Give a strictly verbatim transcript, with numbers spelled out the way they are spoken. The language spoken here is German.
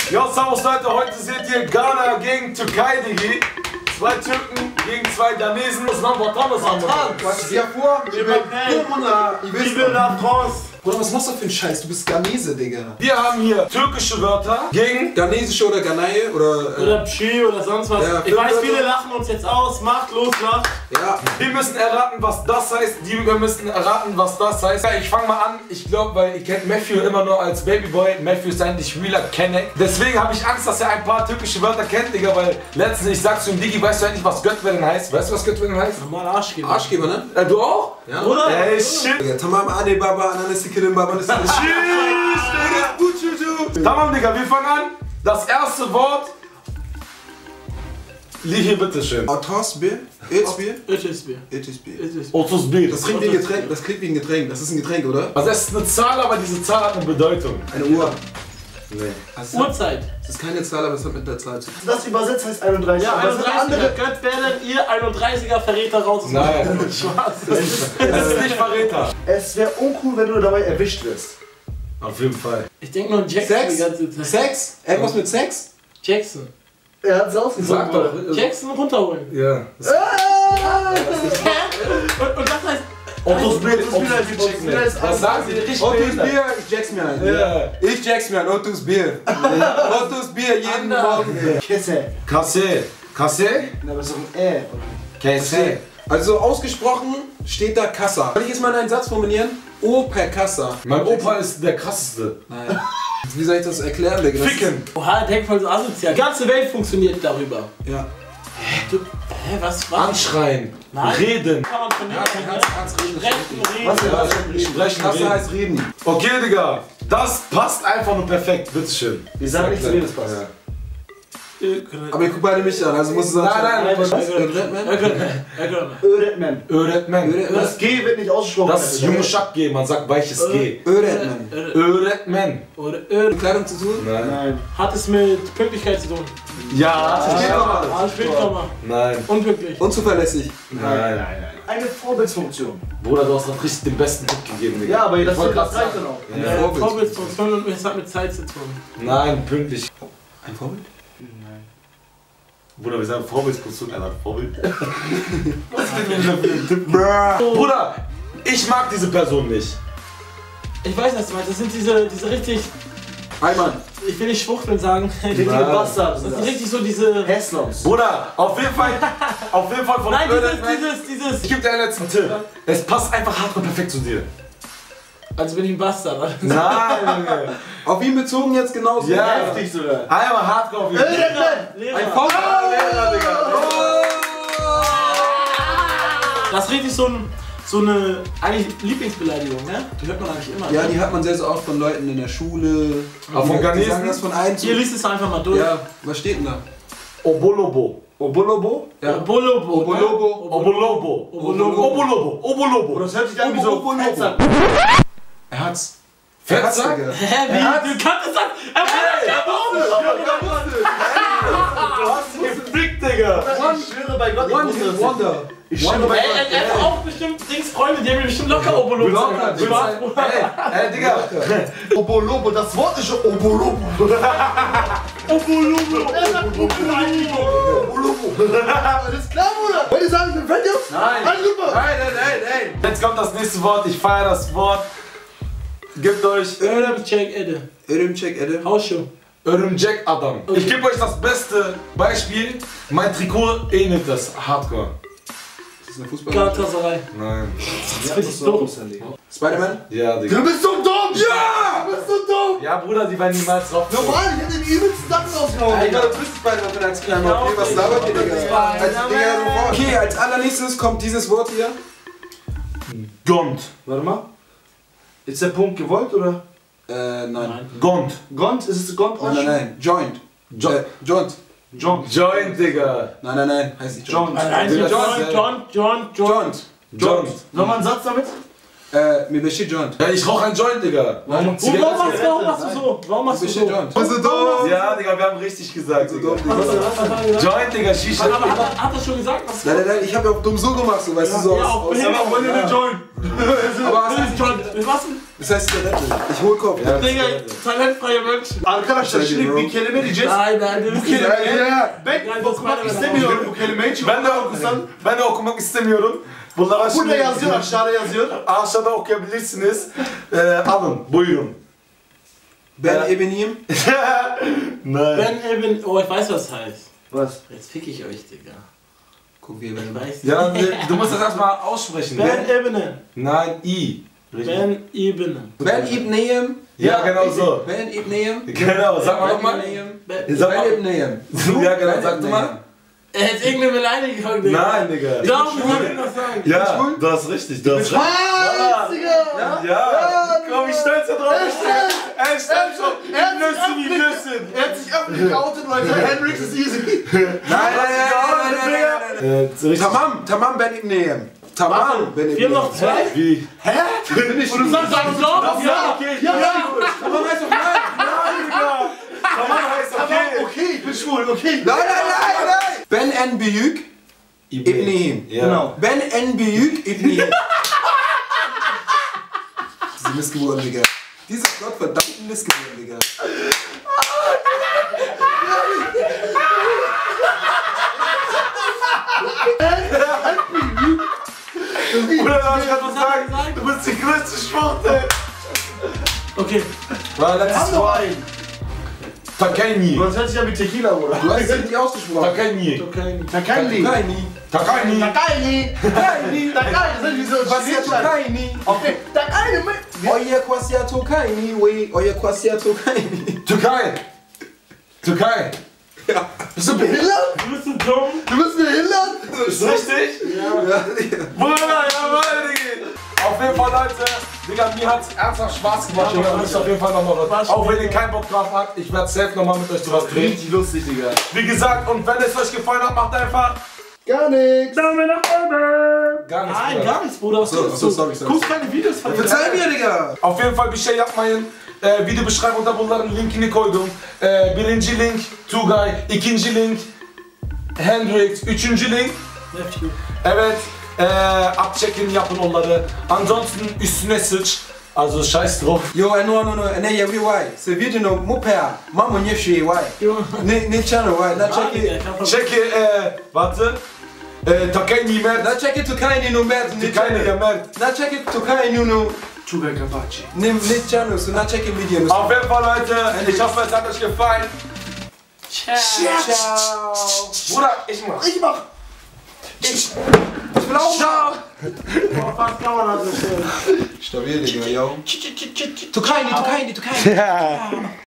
Ja, servus Leute, heute seht ihr Ghana gegen Türkei, Digi. Zwei Türken gegen zwei Ghanesen. Das Land war Thomas am Was ist ja vor? Ich will nach France. Bruder, was machst du für einen Scheiß? Du bist Ghanese, Digga. Wir haben hier türkische Wörter gegen Ghanesische oder Ghanaie oder... Äh, Oder Pschi oder sonst was. Ja, ich weiß, Wörter. viele lachen uns jetzt aus. Macht los, lacht. ja. Wir müssen erraten, was das heißt. Die wir müssen erraten, was das heißt. Ja, ich fange mal an. Ich glaube, weil ihr kennt Matthew immer nur als Babyboy. Matthew ist eigentlich realer Kenneck. Deswegen habe ich Angst, dass er ein paar türkische Wörter kennt, Digga. Weil letztens, ich sag zu ihm, Digi, weißt du eigentlich, was Göttweren heißt? Weißt du, was Göttweren heißt? Normal Arschgeber. Arschgeber, ne? Äh, du auch? Ja. Oder? Ey, shit. Digga, Tamam Ade Baba, Ananas Kirin Baba, das ist Tamam, Digga, wir fangen an. Das erste Wort. Lieh hier bitteschön. Otos Bier? It's Bier? Ich ist Bier. It is Bier. Ich ist Otus Bier. Das klingt wie ein Getränk, das klingt wie ein Getränk. Das ist ein Getränk, oder? Also es ist eine Zahl, aber diese Zahl hat eine Bedeutung. Eine Uhr. Nee. Also, es Uhrzeit. ist keine Zahl, aber es hat mit der Zahl zu tun. Das übersetzt heißt einunddreißig. Ja, aber es sind einunddreißiger. andere. Gött werden ihr einunddreißiger Verräter raus. Nein. Spaß. Es ist nicht Verräter. Es wäre uncool, wenn du dabei erwischt wirst. Auf jeden Fall. Ich denke nur an Jackson Sex? die ganze Zeit. Sex? Irgendwas mit Sex? Jackson. Er hat es ausgesagt. Sag doch. Jackson runterholen. Ja. Und, und das heißt. Otus Bier. Otus Bier heißt Otus Bier. Was sagen Sie? Richtig Otus behindert. Bier, ich jack's mir ein. Ja. Ich jack's mir ein, Otus Bier. Otus Bier jeden Morgen. Kesse. Kasse. Kasse? Na, aber so ein Ä. Kasse. Also ausgesprochen steht da Kassa. Soll ich jetzt mal einen Satz formulieren? O per Kassa. Mein Opa ist der krasseste. Nein. Wie soll ich das erklären, Digga? Das Ficken. Oha, denk voll so asozial. Die ganze Welt funktioniert darüber. Ist, ja. Du, hä, was? was? Anschreien. Nein. Reden. Kann man von Ja, dir kannst, kannst reden. Sprechen, reden. Was Ja, ist das? sprechen, Kassa reden. heißt reden. Okay, Digga. Das passt einfach nur perfekt. Bitteschön. Ich sage nicht zu mir, das passt. Ja. Aber ihr guckt beide mich an, also musst du sagen. Nein, nein, was? nein, Redman? Öretmen. Öğretmen. Das G wird nicht ausgesprochen. Das ist Yumuşak G, man sagt weiches G. Redman. Öğretmen. Oder Ö. Mit Kleidung zu tun? Nein. Nein. Hat es mit Pünktlichkeit zu tun? Ja. Ah, Spätkomma. Nein. Unpünktlich. Unzuverlässig. Nein. Eine Vorbildsfunktion. Bruder, du hast noch richtig den besten Tipp gegeben, Digga. Ja, aber das, Ich wollte das grad reicht sagen. dann auch. Ja. Äh, Vorbildsfunktion und es hat mit Zeit zu tun. Nein, pünktlich. Ein Vorbild? Bruder, wir sagen Vorbildsposition, er sagt Vorbild. Was ist denn wieder für ein Tipp? Bruder, ich mag diese Person nicht. Ich weiß, was du meinst. Das sind diese, diese richtig. Einmann. Ich will nicht Schwuchteln sagen. Richtige Nein. Bastards. Das sind richtig so diese. Hässlers. Bruder, auf jeden Fall, auf jeden Fall von Nein, dieses, Öğretmen- dieses, dieses. Ich gebe dir einen letzten Tipp. Es passt einfach hardcore perfekt zu dir. Also bin ich ein Bastard, oder? Nein, Junge. Auf ihn bezogen jetzt genauso? Ja. Heftig sogar. Einmal hardcore auf ihn. Öretmen. Ein Vorbild? Das ist richtig so, ein, so eine eigentlich Lieblingsbeleidigung, ne? Die hört man eigentlich immer. Ja, ne? die hat man sehr, sehr oft von Leuten in der Schule. Aber von Die Ghanesen? sagen das von einem zu. Hier liest es einfach mal durch. Ja, was steht denn da? Obolobo. Obolobo? Ja. Obolobo. Obolobo. Obolobo. Obolobo. Obolobo. Obolobo. Oder das hört sich an wie so Obolobo. Fetzer. Er hat's. Fetzer? Digga. Hä, wie? Du kannst es sagen. Er kann es ja Du hast ihn gefickt, Digga. Ich schwöre bei Gott, ich One wusste Hit das nicht. Wonder. Ich schwöre bei Er, Gott. er, er hat auch bestimmt Dings Freunde, die haben mir bestimmt locker Obolobo Locker, gesagt. Spaß, Bruder. Ey, ey, Digga. Obolobo, das Wort ist schon Obolobo. Obolobo. Er sagt Obolobo. Obolobo. Alles klar, Bruder? Wollt ihr sagen, ich bin fett, Jungs? Nein. Nein, super. Nein, nein, nein, nein. Jetzt kommt das nächste Wort. Ich feiere das Wort. Gebt euch Örem check Edde. Örümcek Edde. Hausschuh. Jack Adam. Ich gebe euch das beste Beispiel. Mein Trikot ähnelt das. Hardcore. Ist das eine Fußball? Galatasaray. Nein. Das finde ich dumm. Spider-Man? Ja, Digga. Du bist so dumm. Ja. Du bist so dumm. Ja, Bruder, die werden niemals drauf. Normal, ich hätte den übelsten Sachen rausgehauen. Alter, du bist Spider-Man als kleiner. Okay, was labert ihr, Digga? Als Digga, du- Okay, als allernächstes kommt dieses Wort hier. Gont. Warte mal. Ist der Punkt gewollt oder? Äh, nein. Gont. Gont? Ist es Gont? Nein, nein, nein. Joint. Jo Äh, Joint. John. Joint, Digga. Nein, nein, nein. Heißt nicht Joint. John. Nein, Digga, John, das ist- John, John, John. Joint. Joint. Soll man einen Satz damit? Äh, mir besteht Joint. Ja, ich rauche ein Joint, Digga. Warum? Warum machst, du- warum machst du so? Warum machst du Besteht so? Joint. Bist du dumm? Ja, Digga, wir haben richtig gesagt. So Digga. dumm, Digga. Was hat er gesagt? Joint, Digga, Shisha. Aber hat er, hat er schon gesagt, was? Nein, nein, nein, ich hab ja auch dumm so gemacht, so weißt du, so Ja, aus. auch aus behindert. ja, Joint. aber was heißt John, was? Das heißt Skelette. Ich hol Kopf. Ja. Digga, talentfreie Menschen. Arkadaşlar şimdi bir kelime diyeceğiz. Nein, nein, wir Bu müssen kelime ya. Ben Nein, okumak das war istemiyorum bu kelimeyi. Çünkü Ben de okusan. ben de okumak istemiyorum. Bunlara Burada şimdi yazıyor, aşağıda yazıyor. aşağıda okuyabilirsiniz. Ee, alın, buyurun. Ben Ja. Ebenim. Nein. Ben eben, oh, ich weiß, was das heißt. Was? Jetzt fick ich euch, Digga. Guck, wie Ich Ben. weiß Ja, nicht. du musst das erstmal aussprechen. Ben gell? Ebene. Nein, I. Richtig. Ben Ebene. Ben Ibneem. Ja, genau so. Ben Ibneem. Genau, sag mal nochmal. Ben, Sag mal. Ben Ibneem. Ja, genau, sag du mal. er hat irgendeine Beleidigung, Digga. Nein, Digga. Glaub, ich soll ihn das sagen. Ja, du hast richtig, du hast recht. Was, Digga? Ja, komm, wie stolz er drauf ist. Er ist stolz drauf. Er hat sich Lösen, wie abgelegt. lösen. Er hat sich öffentlich geoutet, Leute. Hendrix ist easy. Nein, nein, nein, nein, nein, nein, nein. Äh, richtig. Tamam, tamam Ben Ibneem. Tamam Ben Wir haben noch Ibneem. zwei. Wie? Hä? Und du sagst dann so? Ja, okay, ja, ja. Tamam heißt doch nein. Nein, Digga. Tamam heißt Tamam, okay. okay, ich bin schwul, okay. Nein, nein, nein, nein. Ben en büyük İbniyim. Ja. Genau. Ben en büyük İbniyim. Diese Missgeburt, Digga. Diese gottverdammten Missgeburt, Digga. Bruder, was kannst du sagen? Du bist die größte Schwuchte. Okay. War letztes Mal. Takaini. Das hört sich ja wie Tequila, Bruder. Du hast es nicht ausgesprochen. Takaini. Okay. Takaini. Tukaini. Takaini. Takaini. Takaini. Takaini. Das ist wie so Was ja Chinesland. Tukaini? Okay. Takaini. Oye kwasia Tukaini, we. Oye kwasia Tukaini. Türkei. Türkei. Ja. Bist du behindert? Du bist so dumm. Du bist behindert? Ist richtig? Ja. Bruder, jawohl, Digga. Auf jeden Fall, Leute, Digga, mir hat's ernsthaft Spaß gemacht. Digga, müsst auf jeden Fall nochmal was. Auch wenn ihr keinen Bock drauf habt, ich werde safe nochmal mit euch sowas drehen. Richtig lustig, Digga. Wie gesagt, und wenn es euch gefallen hat, macht einfach Gar nichts. Daumen nach oben. gar nichts. Nein, Bruder. gar nichts, Bruder. Was So, tust so, du? sorry, sorry. Guck keine Videos von mir. Verzeih mir, Digga. Auf jeden fall bir şey yapmayın. Ee, video beschreibimde bunların linkini koydum. Ee, birinci link Tugay, ikinci link Hendrix, üçüncü link. Neptune. Evet, ee, abchecken yapın onları. Ansonsten üstüne sıç. Also scheiß drauf. Yo, no, no, no, ne, ya, why? Se vidi no mupea, mamo nie shi, why? Ne, ne channel, why? Na check it. Çeki, ee, warte. Ee, Takaini Mert. Na check it Tukaini no mert, ne Takaini channel. Mert. Na check it Tukaini no, Tugay Kapachi. ne, ne channel, so na check it video no. Auf jeden Fall, Leute, ich hoffe, es hat euch gefallen. Ciao. Ciao. Bruder, ich mach. Ich mach. Ich will auch. Ciao. Oh, was kann man das so schön? Stabil, Digga, yo. Tukaini, Tukaini, Tukaini.